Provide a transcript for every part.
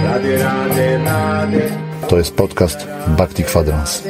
To jest podcast Bhakti Quadrans.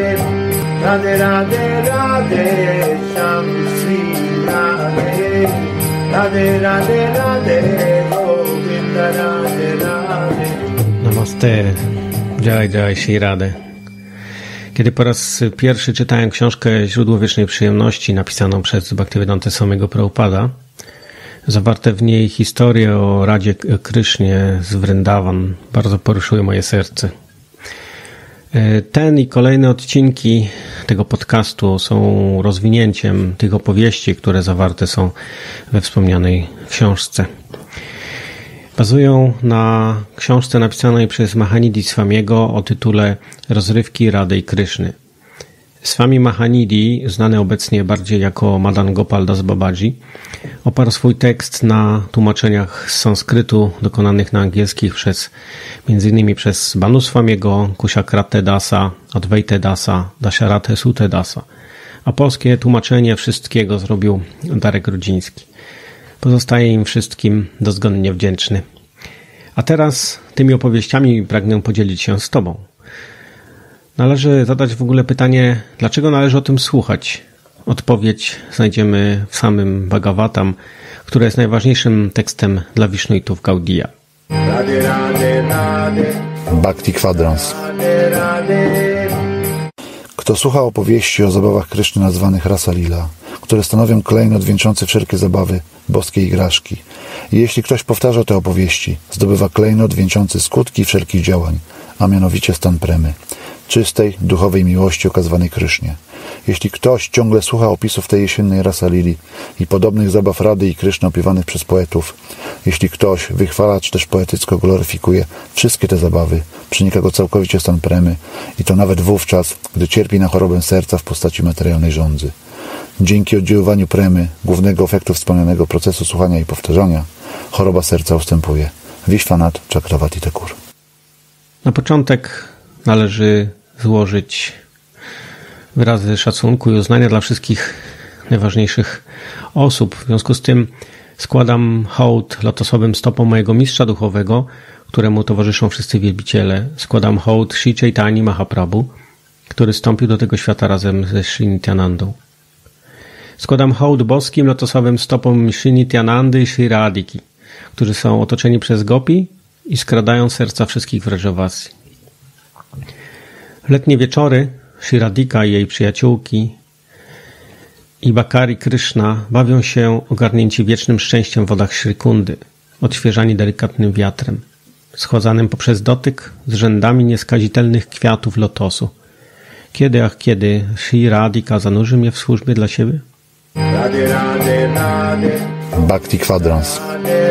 Namaste, Jai Jai Shri Radhe. Kiedy po raz pierwszy czytałem książkę Źródło Wiecznej Przyjemności napisaną przez Bhaktivedanta Swamiego Prabhupada, zawarte w niej historie o Radzie Krysznie z Vrindavan bardzo poruszyły moje serce. Ten i kolejne odcinki tego podcastu są rozwinięciem tych opowieści, które zawarte są we wspomnianej książce. Bazują na książce napisanej przez Mahanidhi Swamiego o tytule Rozrywki Rady i Kryszny. Swami Mahanidhi, znany obecnie bardziej jako Madan Gopal Das Babaji, oparł swój tekst na tłumaczeniach z sanskrytu dokonanych na angielskich m.in. przez Banu Swamiego, Kushakrate Dasa, Advaita Dasa, Dasharatha Sutta Dasa, a polskie tłumaczenie wszystkiego zrobił Darek Rudziński. Pozostaję im wszystkim dozgonnie wdzięczny. A teraz tymi opowieściami pragnę podzielić się z Tobą. Należy zadać w ogóle pytanie, dlaczego należy o tym słuchać? Odpowiedź znajdziemy w samym Bhagavatam, które jest najważniejszym tekstem dla Wisznuitów Gaudiya. Bhakti Quadrans. Kto słucha opowieści o zabawach Kryszny nazwanych Rasa Lila, które stanowią klejnot wieńczący wszelkie zabawy, boskie igraszki. I jeśli ktoś powtarza te opowieści, zdobywa klejnot wieńczący skutki wszelkich działań, a mianowicie stan premy, czystej, duchowej miłości okazywanej Krysznie. Jeśli ktoś ciągle słucha opisów tej jesiennej Rasa Lili i podobnych zabaw Rady i Kryszny opiewanych przez poetów, jeśli ktoś wychwala czy też poetycko gloryfikuje wszystkie te zabawy, przenika go całkowicie stan premy i to nawet wówczas, gdy cierpi na chorobę serca w postaci materialnej żądzy. Dzięki oddziaływaniu premy, głównego efektu wspomnianego procesu słuchania i powtarzania, choroba serca ustępuje. Vishwanath Chakravarti Thakur. Na początek należy złożyć wyrazy szacunku i uznania dla wszystkich najważniejszych osób. W związku z tym składam hołd lotosowym stopom mojego mistrza duchowego, któremu towarzyszą wszyscy wielbiciele. Składam hołd Sri Chaitanya Mahaprabhu, który wstąpił do tego świata razem ze Sri Nityanandą. Składam hołd boskim lotosowym stopom Sri Nityanandy i Sri Radhiki, którzy są otoczeni przez gopi i skradają serca wszystkich Wrajavasi. Letnie wieczory Sri Radhika i jej przyjaciółki i Bakari Kryszna bawią się ogarnięci wiecznym szczęściem w wodach Śrikundy, odświeżani delikatnym wiatrem, schładzanym poprzez dotyk z rzędami nieskazitelnych kwiatów lotosu. Kiedy Sri Radhika zanurzy mnie w służbie dla siebie? Bhakti Quadrans.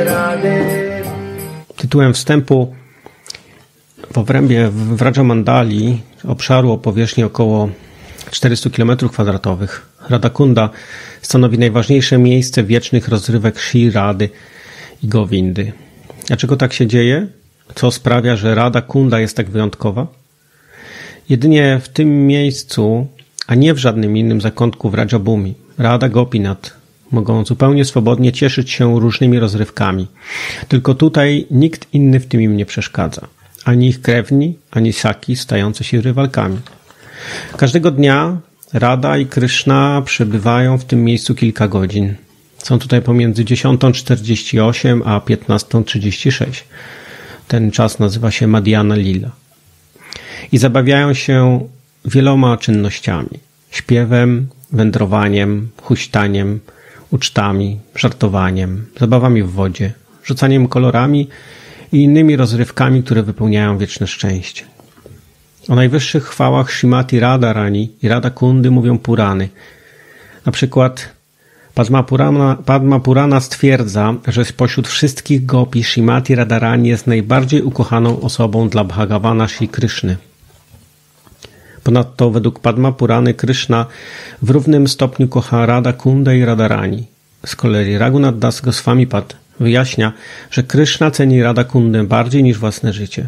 Tytułem wstępu w obrębie Vrajamandali, obszaru o powierzchni około 400 km2, Radhakunda stanowi najważniejsze miejsce wiecznych rozrywek Shri Rady i Govindy. Dlaczego tak się dzieje? Co sprawia, że Radhakunda jest tak wyjątkowa? Jedynie w tym miejscu, a nie w żadnym innym zakątku Vrajabhumi, Radha Gopinath mogą zupełnie swobodnie cieszyć się różnymi rozrywkami. Tylko tutaj nikt inny w tym im nie przeszkadza. Ani ich krewni, ani saki stające się rywalkami. Każdego dnia Radha i Kryszna przebywają w tym miejscu kilka godzin. Są tutaj pomiędzy 10:48 a 15:36. Ten czas nazywa się Madhyana Lila. I zabawiają się wieloma czynnościami. Śpiewem, wędrowaniem, huśtaniem, ucztami, żartowaniem, zabawami w wodzie, rzucaniem kolorami i innymi rozrywkami, które wypełniają wieczne szczęście. O najwyższych chwałach Śrimati Radharani i Radhakundy mówią Purany. Na przykład Padma Purana stwierdza, że spośród wszystkich gopi Śrimati Radharani jest najbardziej ukochaną osobą dla Bhagavana Shri Kryszny. Ponadto według Padma Purany Kryszna w równym stopniu kocha Radhakundę i Radharani. Z kolei Raghunath Das Goswamipad wyjaśnia, że Kryszna ceni Radhakundę bardziej niż własne życie.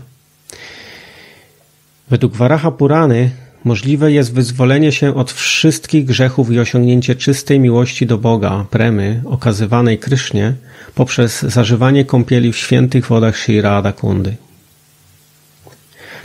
Według Varaha Purany możliwe jest wyzwolenie się od wszystkich grzechów i osiągnięcie czystej miłości do Boga, premy, okazywanej Krysznie, poprzez zażywanie kąpieli w świętych wodach Shri Radhakundy.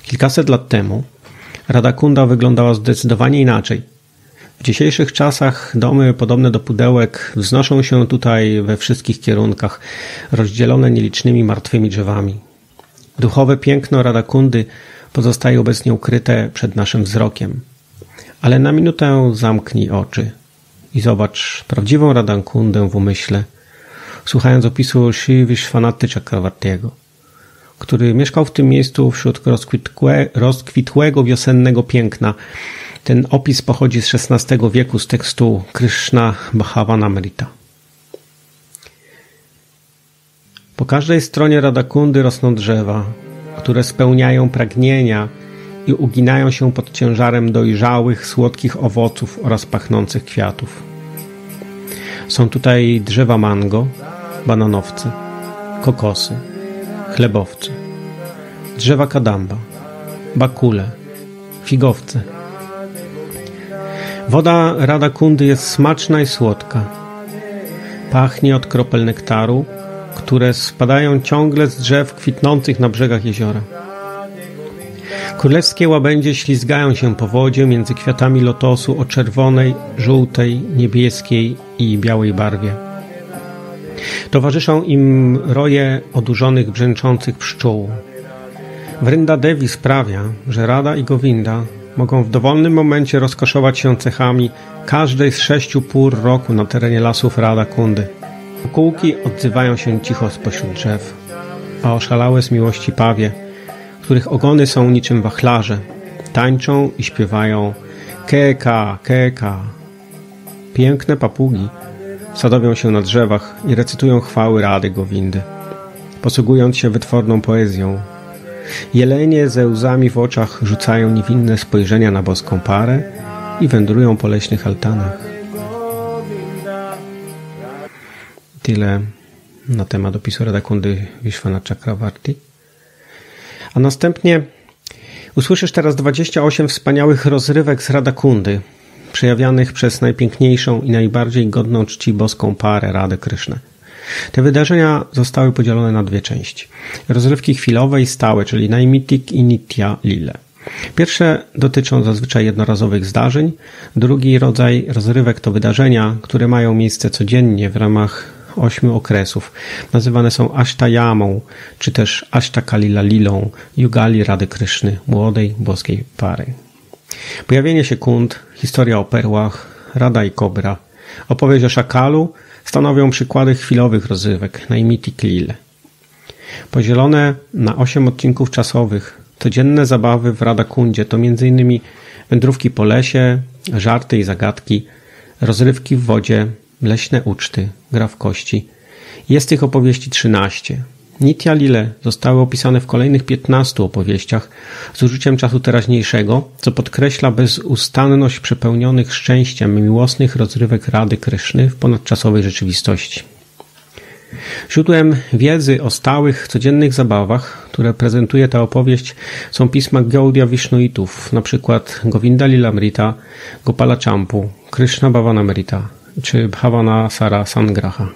Kilkaset lat temu Radakunda wyglądała zdecydowanie inaczej. W dzisiejszych czasach domy podobne do pudełek wznoszą się tutaj we wszystkich kierunkach, rozdzielone nielicznymi martwymi drzewami. Duchowe piękno Radakundy pozostaje obecnie ukryte przed naszym wzrokiem. Ale na minutę zamknij oczy i zobacz prawdziwą Radakundę w umyśle, słuchając opisu Sri Vishwanath Chakravartiego, który mieszkał w tym miejscu wśród rozkwitłego wiosennego piękna. Ten opis pochodzi z XVI wieku z tekstu Krishna Bhavanamrita. Po każdej stronie Radakundy rosną drzewa, które spełniają pragnienia i uginają się pod ciężarem dojrzałych, słodkich owoców oraz pachnących kwiatów. Są tutaj drzewa mango, bananowcy, kokosy, chlebowcy, drzewa kadamba, bakule, figowce. Woda Radakundy jest smaczna i słodka. Pachnie od kropel nektaru, które spadają ciągle z drzew kwitnących na brzegach jeziora. Królewskie łabędzie ślizgają się po wodzie między kwiatami lotosu o czerwonej, żółtej, niebieskiej i białej barwie. Towarzyszą im roje odurzonych, brzęczących pszczół. Vrinda Devi sprawia, że Rada i Govinda mogą w dowolnym momencie rozkoszować się cechami każdej z 6 pór roku na terenie lasów Radakundy. Kukułki odzywają się cicho spośród drzew, a oszalałe z miłości pawie, których ogony są niczym wachlarze, tańczą i śpiewają keka, keka. Piękne papugi sadowią się na drzewach i recytują chwały Rady Govindy, posługując się wytworną poezją. Jelenie ze łzami w oczach rzucają niewinne spojrzenia na boską parę i wędrują po leśnych altanach. Tyle na temat opisu Radakundy Vishwanath Chakravarti. A następnie usłyszysz teraz 28 wspaniałych rozrywek z Radakundy, przejawianych przez najpiękniejszą i najbardziej godną czci boską parę Radę Krysznę. Te wydarzenia zostały podzielone na 2 części. Rozrywki chwilowe i stałe, czyli Naimitik i Nitya Lile. Pierwsze dotyczą zazwyczaj jednorazowych zdarzeń, drugi rodzaj rozrywek to wydarzenia, które mają miejsce codziennie w ramach 8 okresów. Nazywane są Ashtayamą, czy też Ashtakalila Lilą, Yugali Rady Kryszny, młodej boskiej pary. Pojawienie się kund, historia o perłach, Rada i Kobra, opowieść o szakalu stanowią przykłady chwilowych rozrywek, Naimitik Lile. Podzielone na 8 odcinków czasowych, codzienne zabawy w Radakundzie to m.in. wędrówki po lesie, żarty i zagadki, rozrywki w wodzie, leśne uczty, gra w kości. Jest tych opowieści 13. Nitya Lile zostały opisane w kolejnych 15 opowieściach z użyciem czasu teraźniejszego, co podkreśla bezustanność przepełnionych szczęściem miłosnych rozrywek Rady Kryszny w ponadczasowej rzeczywistości. Źródłem wiedzy o stałych, codziennych zabawach, które prezentuje ta opowieść, są pisma Gaudiya Vishnuitów, np. Govinda Lilamrita, Gopala Champu, Krishna Bhavanamrita czy Bhavanasara Sangraha.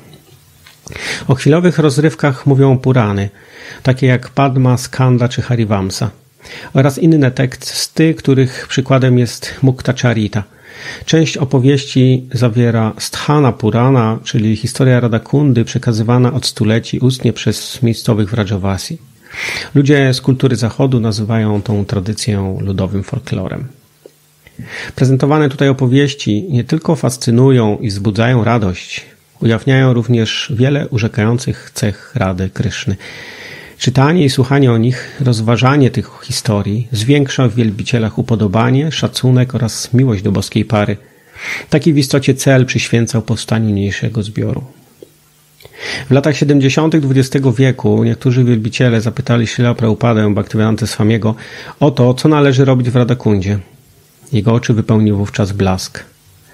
O chwilowych rozrywkach mówią Purany, takie jak Padma, Skanda czy Harivamsa, oraz inne teksty, których przykładem jest Muktacharita. Część opowieści zawiera Sthana Purana, czyli historia Radakundy przekazywana od stuleci ustnie przez miejscowych Vrajavasi. Ludzie z kultury zachodu nazywają tą tradycję ludowym folklorem. Prezentowane tutaj opowieści nie tylko fascynują i wzbudzają radość, ujawniają również wiele urzekających cech Rady Kryszny. Czytanie i słuchanie o nich, rozważanie tych historii zwiększa w wielbicielach upodobanie, szacunek oraz miłość do boskiej pary. Taki w istocie cel przyświęcał powstaniu niniejszego zbioru. W latach 70. XX wieku niektórzy wielbiciele zapytali Śrīla Prabhupādę Bhaktivedanta Swamiego o to, co należy robić w Radakundzie. Jego oczy wypełnił wówczas blask,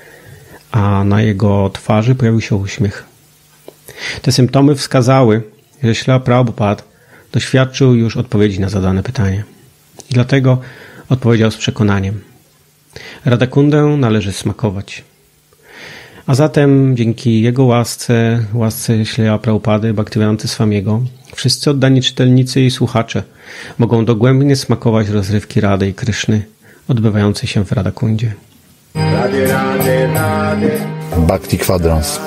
a na jego twarzy pojawił się uśmiech. Te symptomy wskazały, że Śrīla Prabhupāda doświadczył już odpowiedzi na zadane pytanie. I dlatego odpowiedział z przekonaniem. Radakundę należy smakować. A zatem dzięki Jego łasce Śrila Prabhupady, Bhaktivedanta Swamiego, wszyscy oddani czytelnicy i słuchacze mogą dogłębnie smakować rozrywki Rady i Kryszny odbywającej się w Radhakundzie. Bhakti Kwadrans.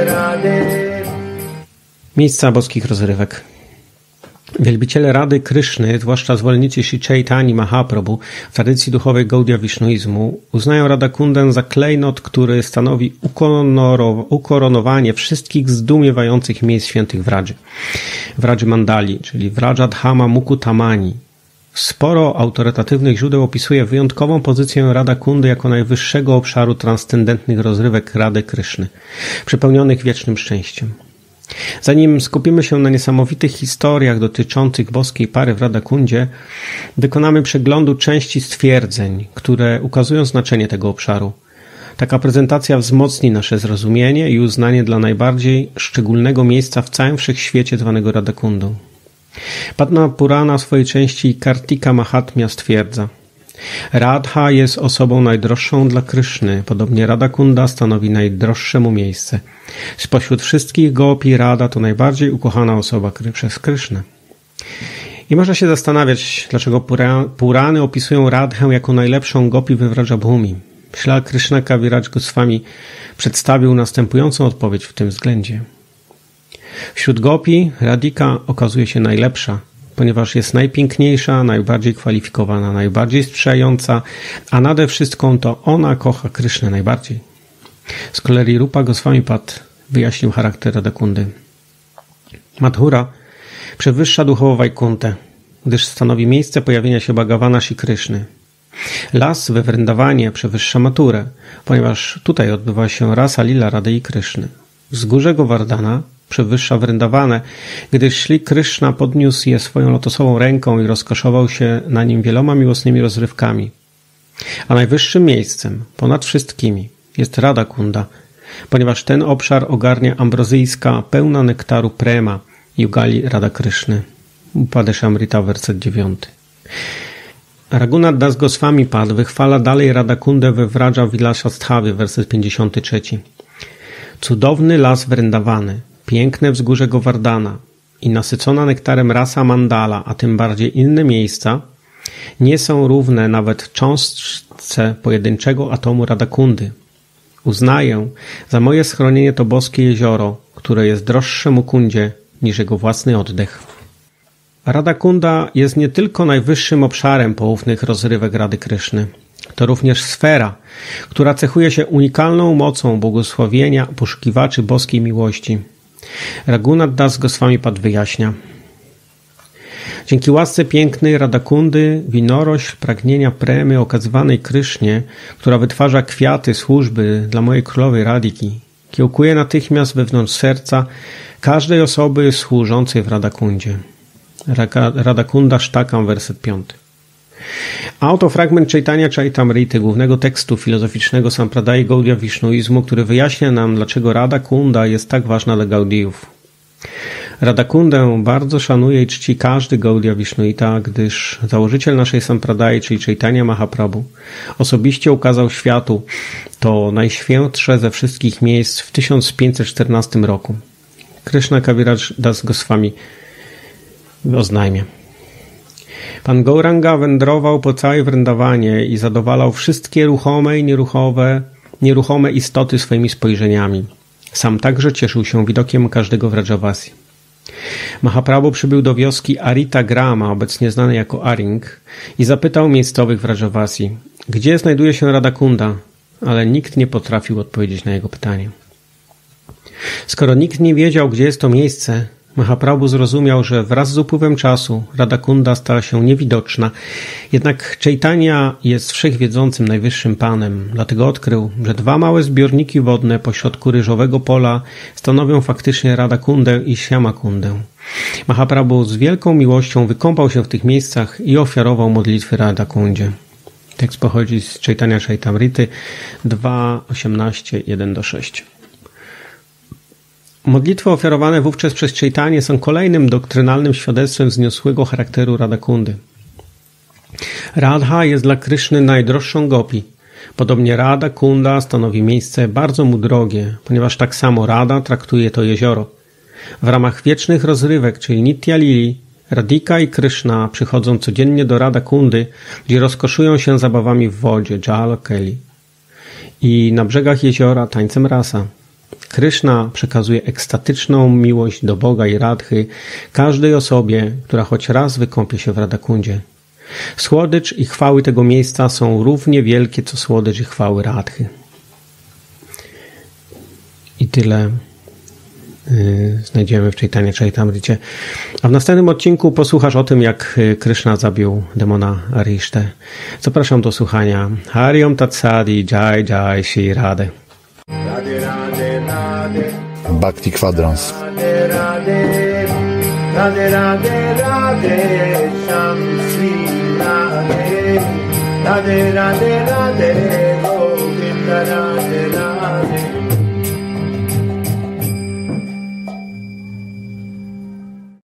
Miejsca boskich rozrywek. Wielbiciele Rady Kryszny, zwłaszcza zwolennicy Śri Chaitani Mahaprabhu w tradycji duchowej Gaudiya Wisznuizmu, uznają Radhakundę za klejnot, który stanowi ukoronowanie wszystkich zdumiewających miejsc świętych w Radży Mandali, czyli w Rajadhama Mukutamani. Sporo autorytatywnych źródeł opisuje wyjątkową pozycję Radhakundy jako najwyższego obszaru transcendentnych rozrywek Rady Kryszny, przepełnionych wiecznym szczęściem. Zanim skupimy się na niesamowitych historiach dotyczących boskiej pary w Radhakundzie, wykonamy przeglądu części stwierdzeń, które ukazują znaczenie tego obszaru. Taka prezentacja wzmocni nasze zrozumienie i uznanie dla najbardziej szczególnego miejsca w całym wszechświecie zwanego Radhakundą. Padma Purana w swojej części Kartika Mahatmya stwierdza: Radha jest osobą najdroższą dla Kryszny, podobnie Radhakunda stanowi najdroższe mu miejsce. Spośród wszystkich gopi Radha to najbardziej ukochana osoba przez Krysznę. I można się zastanawiać, dlaczego Purany opisują Radhę jako najlepszą gopi we Vrajabhumi. Śrila Krishna Kaviraj Goswami przedstawił następującą odpowiedź w tym względzie. Wśród gopi Radhika okazuje się najlepsza, ponieważ jest najpiękniejsza, najbardziej kwalifikowana, najbardziej sprzyjająca, a nade wszystko to ona kocha Krysznę najbardziej. Z kolei Rupa Goswami Pad wyjaśnił charakter Radhakundy. Madhura przewyższa duchowo Wajkuntę, gdyż stanowi miejsce pojawienia się Bhagavana Shri Kryszny. Las we Vrindavanie przewyższa Maturę, ponieważ tutaj odbywa się Rasa Lila Rady i Kryszny. Wzgórze Govardhana przewyższa Vrindavanę, gdyż Śri Kryszna podniósł je swoją lotosową ręką i rozkoszował się na nim wieloma miłosnymi rozrywkami. A najwyższym miejscem, ponad wszystkimi, jest Radhakunda, ponieważ ten obszar ogarnia ambrozyjska, pełna nektaru prema, Yugali Radha Kryszny. Upadeshamrita, werset 9. Raghunath Das Goswami Pad wychwala dalej Radhakundę we Vraja Vilashasthavie, werset 53. Cudowny las Vrindavany, piękne wzgórze Govardhana i nasycona nektarem rasa Mandala, a tym bardziej inne miejsca, nie są równe nawet cząstce pojedynczego atomu Radhakundy. Uznaję za moje schronienie to boskie jezioro, które jest droższe Mukundzie niż jego własny oddech. Radhakunda jest nie tylko najwyższym obszarem poufnych rozrywek Rady Kryszny. To również sfera, która cechuje się unikalną mocą błogosławienia poszukiwaczy boskiej miłości. Raghunath Das Goswami Pad wyjaśnia. Dzięki łasce pięknej Radhakundy winorośl pragnienia premy okazywanej Krysznie, która wytwarza kwiaty służby dla mojej królowej Radhiki, kiełkuje natychmiast wewnątrz serca każdej osoby służącej w Radhakundzie. Radhakunda Sztakam, werset 5. A oto fragment Chaitanya Charitamrity, głównego tekstu filozoficznego Sampradai Gaudiya Wisznuizmu, który wyjaśnia nam, dlaczego Radhakunda jest tak ważna dla Gaudijów. Radhakundę bardzo szanuje i czci każdy Gaudiya Wisznuita, gdyż założyciel naszej Sampradai, czyli Chaitanya Mahaprabhu, osobiście ukazał światu to najświętsze ze wszystkich miejsc w 1514 roku. Krishna Kaviraj Das Goswami oznajmia. Pan Gauranga wędrował po całej Vrindawanie i zadowalał wszystkie ruchome i nieruchome istoty swoimi spojrzeniami. Sam także cieszył się widokiem każdego Vrajavasi. Mahaprabhu przybył do wioski Arita Grama, obecnie znanej jako Aring, i zapytał miejscowych Vrajavasi, gdzie znajduje się Radhakunda, ale nikt nie potrafił odpowiedzieć na jego pytanie. Skoro nikt nie wiedział, gdzie jest to miejsce, Mahaprabhu zrozumiał, że wraz z upływem czasu Radhakunda stała się niewidoczna, jednak Chaitanya jest wszechwiedzącym najwyższym Panem, dlatego odkrył, że dwa małe zbiorniki wodne pośrodku ryżowego pola stanowią faktycznie Radhakundę i Syamakundę. Mahaprabhu z wielką miłością wykąpał się w tych miejscach i ofiarował modlitwy Radhakundzie. Tekst pochodzi z Chaitanya Charitamrity 2.18, 1-6. Modlitwy ofiarowane wówczas przez Chaitanię są kolejnym doktrynalnym świadectwem wzniosłego charakteru Radhakundy. Radha jest dla Kryszny najdroższą gopi, Podobnie Radha Kunda stanowi miejsce bardzo mu drogie, ponieważ tak samo Radha traktuje to jezioro. W ramach wiecznych rozrywek, czyli Nitya Lili, Radhika i Kryszna przychodzą codziennie do Radha Kundy, gdzie rozkoszują się zabawami w wodzie, Jala Keli, i na brzegach jeziora tańcem rasa. Kryszna przekazuje ekstatyczną miłość do Boga i Radhy każdej osobie, która choć raz wykąpie się w Radhakundzie. Słodycz i chwały tego miejsca są równie wielkie, co słodycz i chwały Radhy. I tyle znajdziemy w Chaitanya Charitamrite. A w następnym odcinku posłuchasz o tym, jak Kryszna zabił demona Arisztę. Zapraszam do słuchania. Hari Om Tat Sat, Jai Jai Shri Radhe. Bhakti Quadrans. Radhe Radhe Radhe Sham Shri Radhe Radhe Radhe Radhe Govinda Radhe.